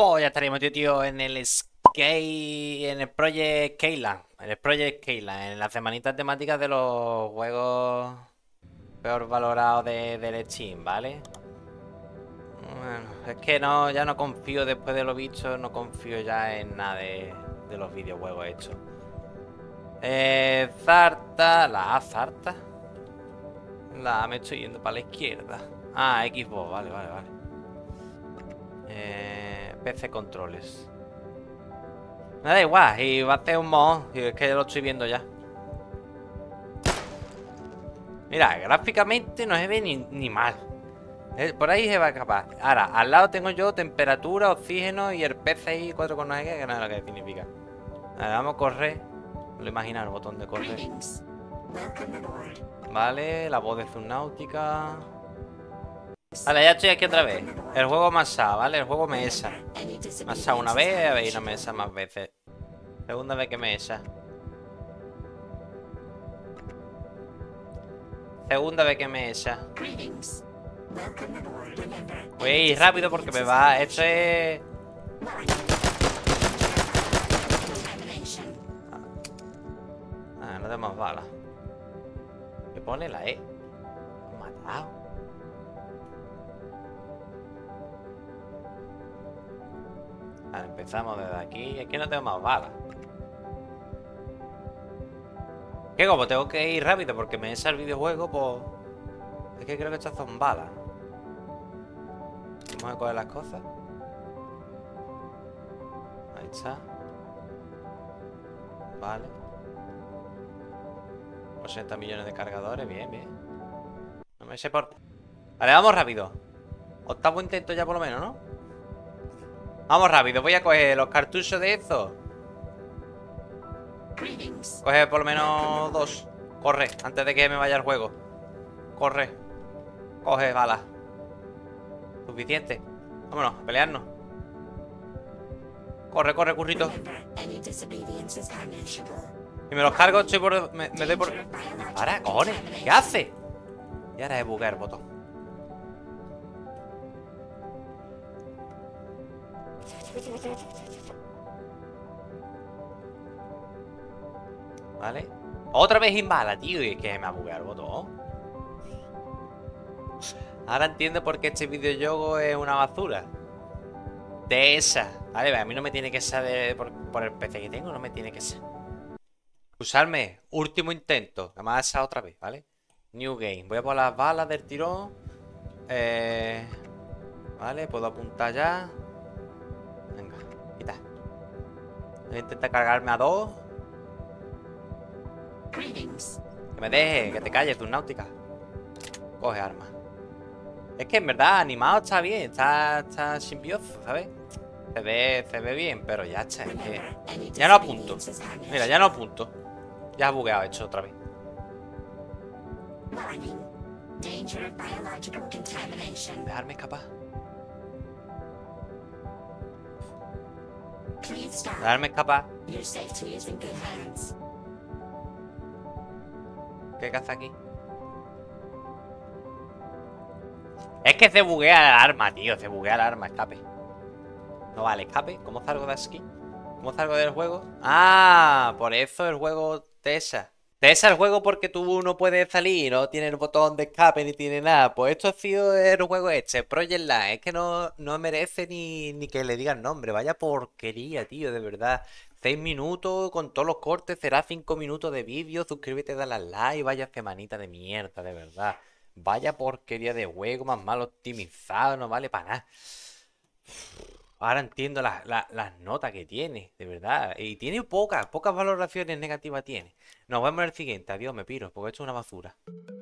Oh, ya estaríamos, tío, en el en el Project Keyland. En el Project Keyland, en las semanitas temáticas de los juegos peor valorados del Steam, ¿vale? Bueno, es que no, ya no confío después de lo visto, no confío ya en nada de los videojuegos hechos. Zarta, la A, Zarta. La A me estoy yendo para la izquierda. Ah, Xbox, vale. PC controles. Me da igual, y va a hacer un mod. Y es que lo estoy viendo ya. Mira, gráficamente no se ve ni mal. Por ahí se va a escapar. Ahora, al lado tengo yo temperatura, oxígeno y el PCI 4 con no sé qué, que no sé lo que significa. Ahora, vamos a correr. No lo imaginar el botón de correr. Vale, la voz de Subnautica. Vale, ya estoy aquí otra vez. El juego masa, ¿vale? El juego me esa. Masa una vez y no me esa más veces. Segunda vez que me esa. Segunda vez que me esa. Voy a ir rápido porque me va. Esto es. Ah, no tenemos balas. ¿Qué pone la E? Matado. Vale, empezamos desde aquí. Aquí no tengo más balas. ¿Qué? Como tengo que ir rápido porque me esa el videojuego, pues. Es que creo que estas son balas. Vamos a coger las cosas. Ahí está. Vale. 80 millones de cargadores. Bien. No me sé por... Vale, vamos rápido. Octavo intento ya por lo menos, ¿no? Vamos rápido. Voy a coger los cartuchos de eso. Coge por lo menos 2. Corre, antes de que me vaya el juego. Corre. Coge balas. Suficiente. Vámonos, a pelearnos. Corre, currito. Y me los cargo, estoy por... Me doy por... ¡Para, cojones! ¿Qué hace? Y ahora es buguear el botón. Vale. Otra vez inbala, tío. Y es que me ha bugueado el botón. Ahora entiendo por qué este videojuego es una basura. De esa. Vale, a mí no me tiene que ser por el PC que tengo, no me tiene que ser. Usarme. Último intento. Además esa otra vez, ¿vale? New game. Voy a por las balas del tirón. Vale, puedo apuntar ya. Venga, quita. Voy a intentar cargarme a 2. Que me deje, que te calles, Subnautica. Coge arma. Es que en verdad animado está bien, está simbioso, ¿sabes? Se ve bien, pero ya está, es que... Ya no apunto. Mira, ya no apunto. Ya has bugueado hecho otra vez. Dejarme escapar. Dejarme escapar. ¿Qué caza aquí? Es que se buguea el arma, tío. Se buguea el arma, escape. No vale, escape. ¿Cómo salgo de aquí? ¿Cómo salgo del juego? Ah, por eso el juego Tesa. Tesa el juego porque tú no puedes salir, no tiene el botón de escape ni tiene nada. Pues esto ha sido el juego este, Project Line. Es que no merece ni que le digan nombre. Vaya porquería, tío, de verdad. 6 minutos con todos los cortes, será 5 minutos de vídeo. Suscríbete, dale al like. Vaya semanita de mierda, de verdad. Vaya porquería de juego, más mal optimizado, no vale para nada. Ahora entiendo las notas que tiene, de verdad. Y tiene pocas valoraciones negativas tiene. Nos vemos en el siguiente. Adiós, me piro, porque esto es una basura.